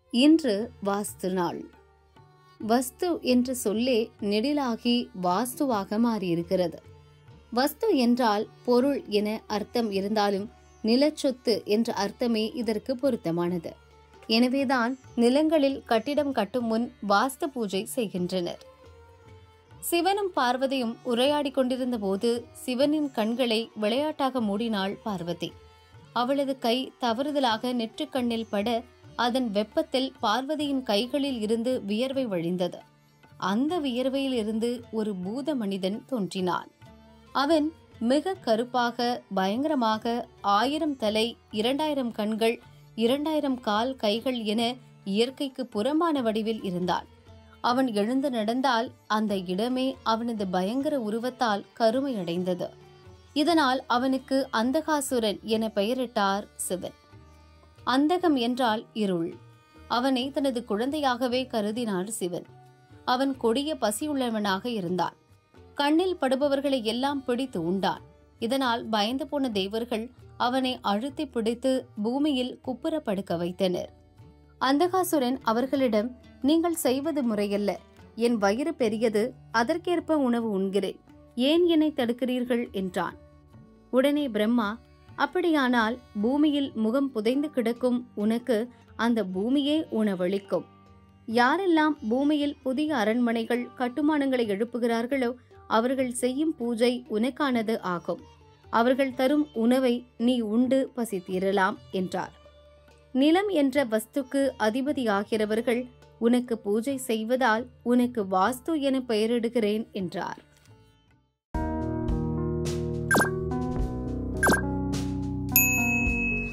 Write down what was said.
இன்று வாஸ்து நாள். வஸ்து என்ற சொல்லே நெடிலாகி வாஸ்துவாக மாறியிருக்கிறது. வஸ்து என்றால் பொருள் என அர்த்தம் இருந்தாலும் நிலச்சொத்து என்ற அர்த்தமே இதற்கு பொருத்தமானது. எனவேதான் நிலங்களில் கட்டிடம் கட்டும் முன் வாஸ்து பூஜை செய்கின்றனர். சிவனும் பார்வதியும் உரையாடி கொண்டிருந்த போது சிவனின் கண்களை விளையாட்டாக மூடினாள் பார்வதி. அவளது கை தவறுதலாக நெற்றிக்கண்ணில் பட அதன் வெப்பத்தில் பார்வதியின் கைகளில் இருந்து வியர்வை வழிந்தது. அந்த வியர்வையில் இருந்து ஒரு பூத மனிதன் தோன்றினான். அவன் மிக கருப்பாக, பயங்கரமாக 1000 தலை, 2000 கண்கள், 2000 கால், கைகள் என இயற்கைக்கு புறம்பான வடிவில் இருந்தான். அவன் எழுந்து நடந்தால் அந்த இடமே அவனது பயங்கர உருவத்தால் கருமையடைந்தது. இதனால் அவனுக்கு அந்தகாசுரன் என பெயரிட்டார் சிவன். அந்தகம் என்றால் இருள். அவனை தனது குழந்தையாகவே கருதினார் சிவன். அவன் கொடிய பசியுள்ளவனாக இருந்தான். கண்ணில் படுபவர்களை எல்லாம் பிடித்து உண்டான். இதனால் பயந்து போன தேவர்கள் அவனை அழுத்தி பிடித்து பூமியில் குப்புற படுக்க வைத்தனர். அந்தகாசுரன் அவர்களிடம், நீங்கள் செய்வது முறையல்ல. என் வயிறு பெரியது, அதற்கேற்ப உணவு உண்கிறேன். ஏன் என்னை தடுக்கிறீர்கள் என்றான். உடனே பிரம்மா, அப்படியானால் பூமியில் முகம் புதைந்து கிடக்கும் உனக்கு அந்த பூமியே உணவளிக்கும். யாரெல்லாம் பூமியில் புதிய அரண்மனைகள், கட்டுமானங்களை எழுப்புகிறார்களோ அவர்கள் செய்யும் பூஜை உனக்கானது ஆகும். அவர்கள் தரும் உணவை நீ உண்டு பசி தீரலாம் என்றார். நிலம் என்ற வஸ்துக்கு அதிபதியாகிறவர்கள் உனக்கு பூஜை செய்வதால் உனக்கு வாஸ்து என பெயரிடுகிறேன் என்றார்.